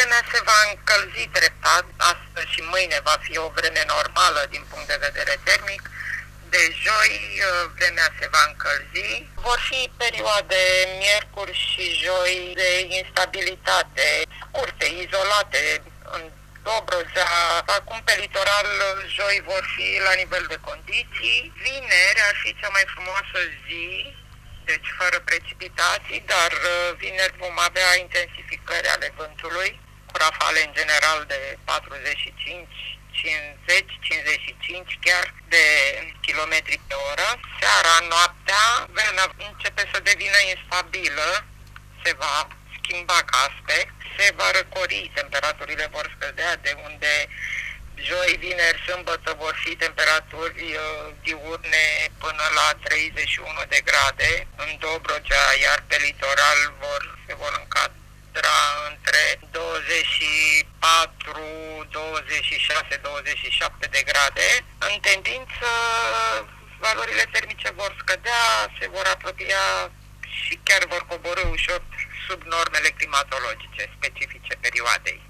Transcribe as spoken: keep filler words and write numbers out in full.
vremea se va încălzi treptat, astăzi și mâine va fi o vreme normală din punct de vedere termic. De joi vremea se va încălzi. Vor fi perioade miercuri și joi de instabilitate, scurte, izolate, în Dobrogea. Acum pe litoral joi vor fi la nivel de condiții. Vineri ar fi cea mai frumoasă zi, deci fără precipitații, dar vineri vom avea intensificări ale vântului, cu rafale în general de patruzeci și cinci, cincizeci, cincizeci și cinci chiar de kilometri pe oră. Seara, noaptea, vremea începe să devină instabilă, se va schimba ca aspect, se va răcori, temperaturile vor scădea, de unde joi, vineri, sâmbătă vor fi temperaturi diurne până la treizeci și unu de grade în Dobrogea, iar pe litoral vor, se vor încadra între douăzeci și patru, douăzeci și șase, douăzeci și șapte de grade. În tendință, valorile termice vor scădea, se vor apropia și chiar vor coborî ușor sub normele climatologice specifice perioadei.